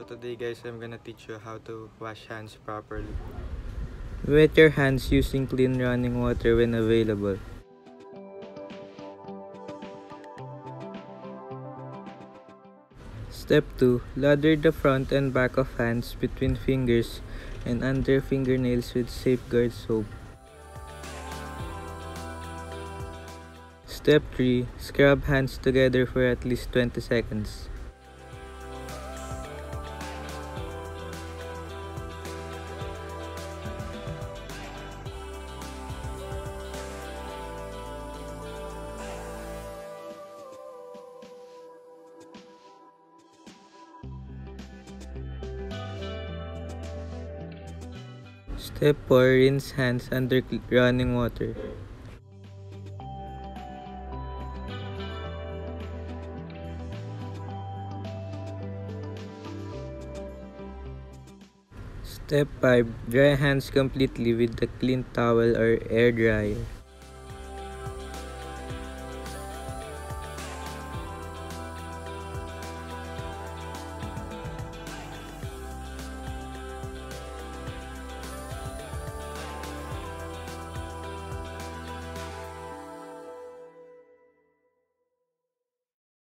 So today guys, I'm gonna teach you how to wash hands properly. Wet your hands using clean running water when available. Step 2. Lather the front and back of hands between fingers and under fingernails with Safeguard soap. Step 3. Scrub hands together for at least 20 seconds. Step 4. Rinse hands under running water. Step 5. Dry hands completely with a clean towel or air dryer.